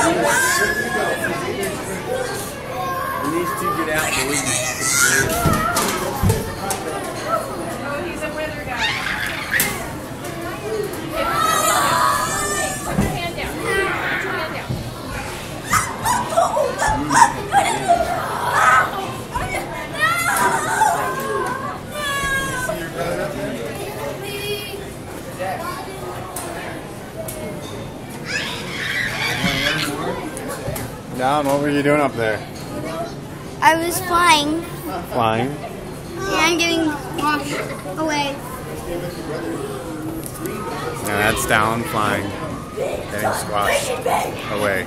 We need to get out, boys. He's a weather guy. Put your hand down. Put your hand down. Down, what were you doing up there? I was flying Flying. and getting washed away. And that's down, flying, getting squashed away.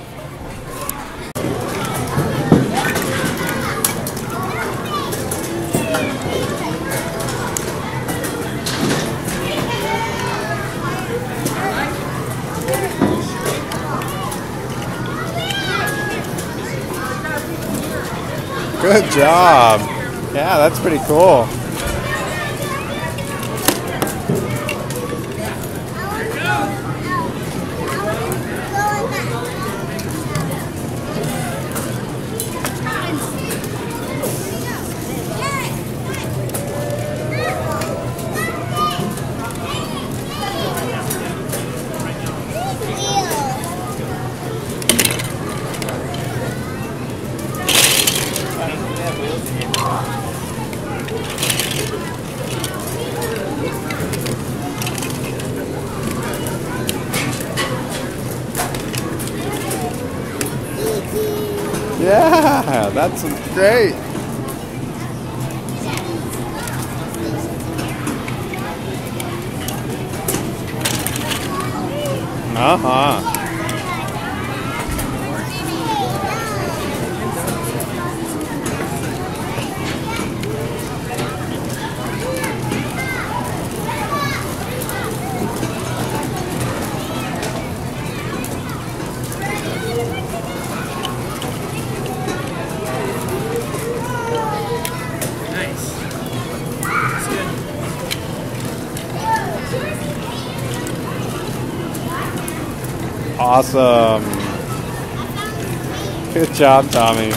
Good job. Yeah, that's pretty cool. Yeah, that's great. Uh-huh. Awesome. Good job, Tommy.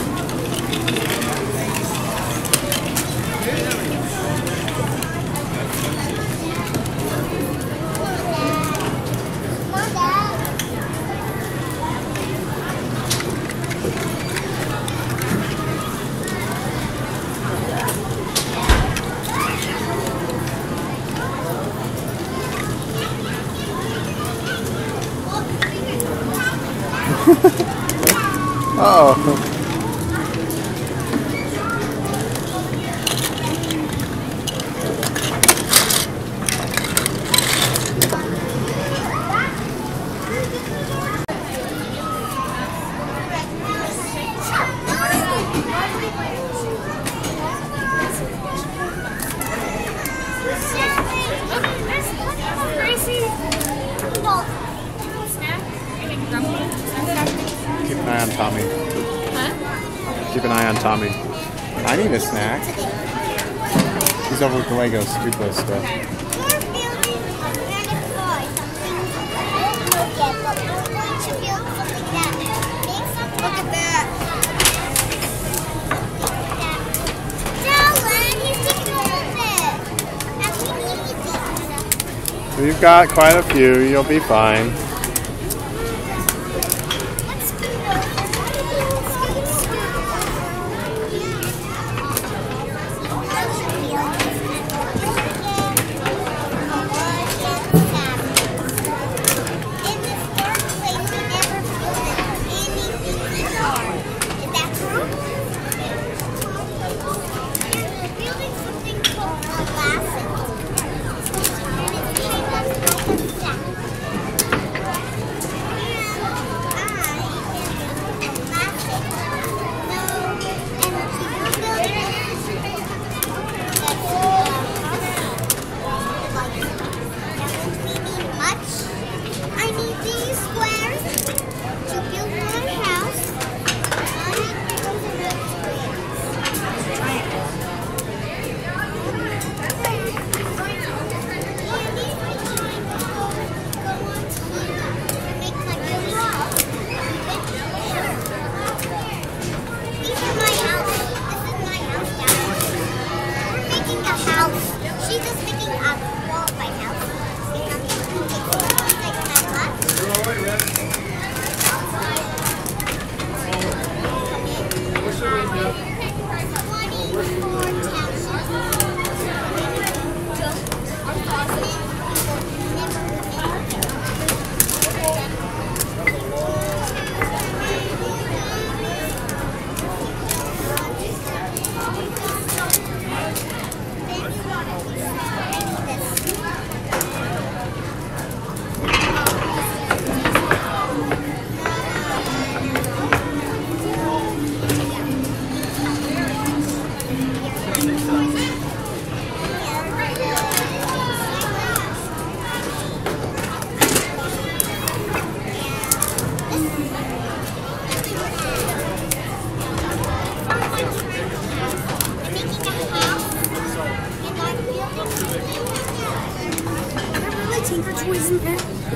Oh. Keep an eye on Tommy. Huh? Keep an eye on Tommy. I need a snack. He's over with the Legos, Duplo stuff. Look at that. So you've got quite a few. You'll be fine.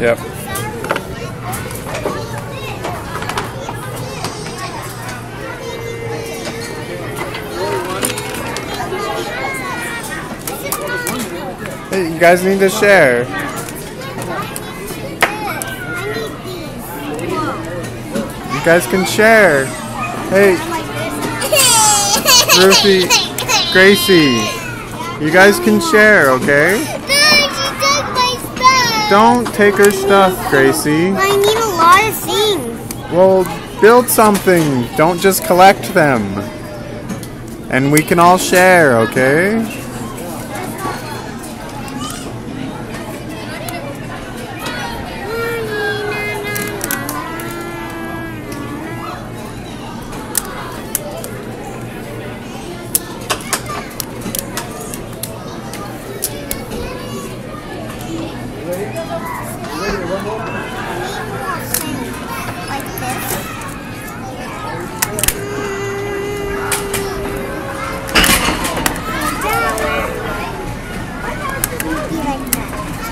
Yep. Hey, you guys need to share. You guys can share. Hey, Ruthie, Gracie, you guys can share, okay? Don't take her stuff, Gracie. I need a lot of things. Well, build something. Don't just collect them. And we can all share, okay? Like this. Be like that.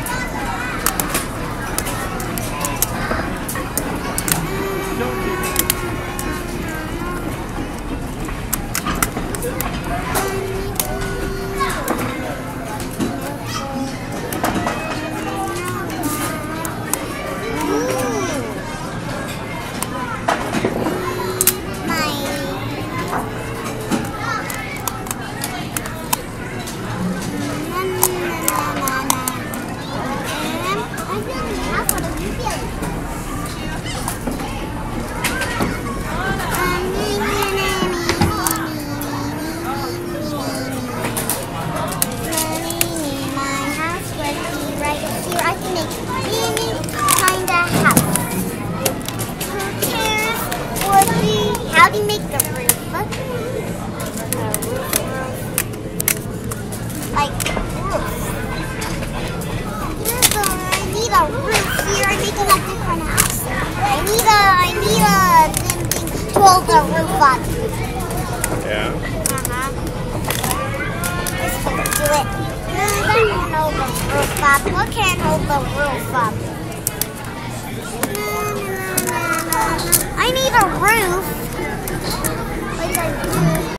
How do you make the roof? Like roof. I need a roof here. I'm making a different house. I need a thing to hold the roof up. Yeah. This can do it. That can hold the roof up. What can hold the roof up? I need a roof. Like I do.